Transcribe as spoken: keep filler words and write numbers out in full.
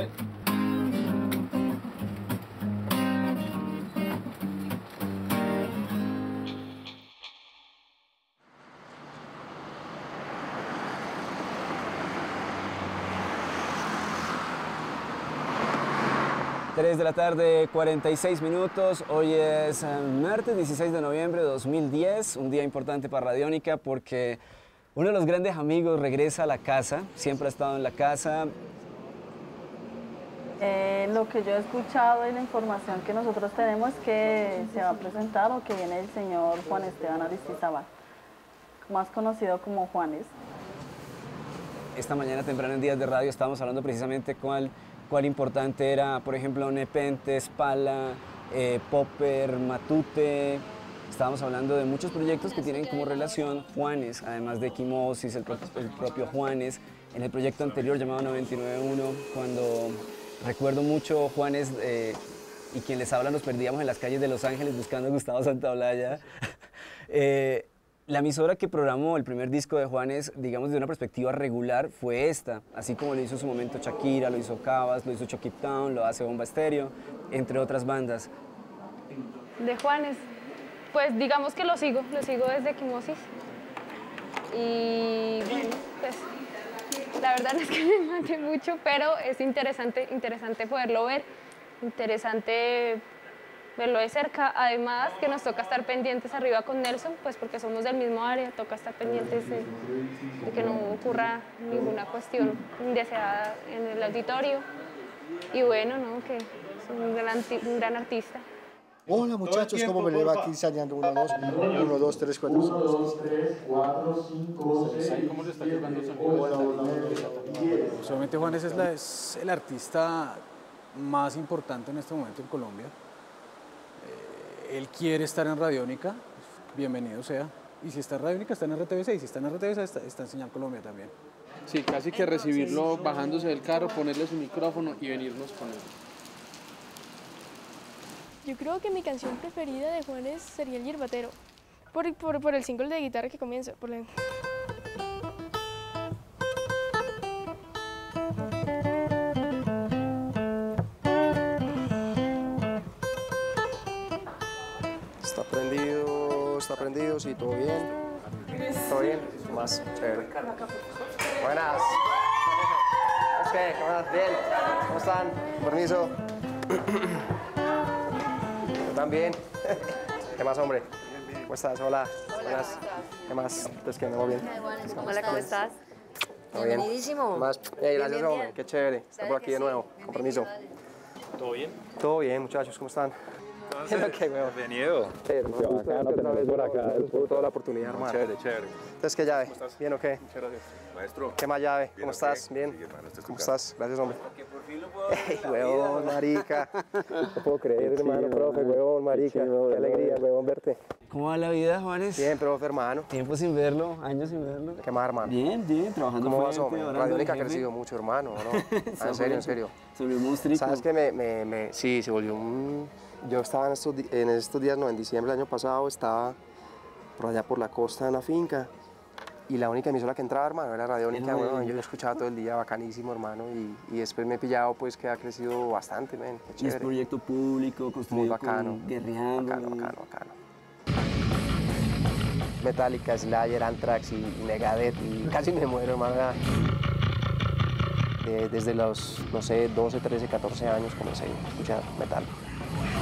Dale. tres de la tarde, cuarenta y seis minutos. Hoy es martes dieciséis de noviembre de dos mil diez, un día importante para Radiónica porque uno de los grandes amigos regresa a la casa, siempre ha estado en la casa. Eh, lo que yo he escuchado y la información que nosotros tenemos es que se va a presentar o que viene el señor Juan Esteban Aristizábal, más conocido como Juanes. Esta mañana temprano en Días de Radio estábamos hablando precisamente cuál, cuál importante era, por ejemplo, Nepenthes, Pala, eh, Popper, Matute. Estábamos hablando de muchos proyectos que tienen como relación Juanes, además de Equimosis, el, pro el propio Juanes. En el proyecto anterior llamado noventa y nueve uno, cuando recuerdo mucho Juanes eh, y quien les habla nos perdíamos en las calles de Los Ángeles buscando a Gustavo Santaolalla. eh, La emisora que programó el primer disco de Juanes, digamos, de una perspectiva regular, fue esta. Así como lo hizo en su momento Shakira, lo hizo Cabas, lo hizo Chucky Town, lo hace Bomba Estéreo, entre otras bandas. De Juanes, pues digamos que lo sigo, lo sigo desde Equimosis. Y bueno, pues la verdad es que me maté mucho, pero es interesante, interesante poderlo ver, interesante verlo de cerca, además que nos toca estar pendientes arriba con Nelson, pues porque somos del mismo área, toca estar pendientes de, de que no ocurra ninguna cuestión indeseada en el auditorio. Y bueno, ¿no? Que es un gran, un gran artista. Hola muchachos, ¿cómo me le va aquí ensayando? uno, dos, uno, dos, tres, cuatro, cinco, uno, dos, tres, cuatro, cinco, seis. ¿Cómo le está tocando el sonido? Solamente Juanes es, la, es el artista más importante en este momento en Colombia. Él quiere estar en Radiónica, bienvenido sea. Y si está en Radiónica, está en R T V seis. Si está en R T V seis, está, está en Señal Colombia también. Sí, casi que recibirlo bajándose del carro, ponerle su micrófono y venirnos con él. Yo creo que mi canción preferida de Juanes sería El Yerbatero, por, por, por el single de guitarra que comienza. Por la... Está prendido, está prendido, sí, todo bien. Todo bien, más chévere. Buenas. ¿Qué? ¿Cómo estás? Bien. ¿Cómo están? Permiso. Yo también. ¿Qué más, hombre? ¿Cómo estás? Hola. Buenas. ¿Qué más? Pues que andamos bien. Hola, ¿cómo estás? Todo bien. Bienvenidísimo. Más. Hey, gracias, bien, hombre. bien. Qué chévere. Estoy por aquí de nuevo. Con permiso. ¿Todo bien? Todo bien, muchachos. ¿Cómo están? Okay, bienvenido. Sí, hermano, acá, no te por acá. Por toda la oportunidad, hermano. Chévere, chévere. Entonces, ¿qué llave? ¿Bien o qué? Muchas gracias. Maestro. ¿Qué más llave? Bien, ¿Cómo ok. estás? ¿Bien? Sí, hermano, este es tu ¿Cómo casa. estás? Gracias, hombre. Que por fin lo puedo Ey, huevón, marica. No puedo creer, hermano, profe, huevón, marica. Qué alegría, huevón, verte. ¿Cómo va la vida, Juanes? Bien, profe, hermano. Tiempo sin verlo, años sin verlo. ¿Qué más, hermano? Bien, bien, trabajando ¿Cómo vas, fuerte, hombre? orando Radiónica ha al jefe. crecido mucho, hermano, ¿no? Ah, en serio, en serio. Se volvió un monstruo. ¿Sabes qué? Me, me, me, sí, se volvió un... Yo estaba en estos, di- en estos días, no, en diciembre del año pasado, estaba por allá por la costa en la finca y la única emisora que entraba, hermano, era Radiónica, Era bueno, yo Radiónica. lo escuchaba todo el día, bacanísimo, hermano, y, y después me he pillado, pues, que ha crecido bastante, men, qué Y es chévere. proyecto público, construido Muy bacano. con guerreando. Bacano, bacano, bacano. Metallica, Slayer, Anthrax y, y Megadeth, y casi me muero, hermano. ya. De- desde los, no sé, doce, trece, catorce años comencé a escuchar metal.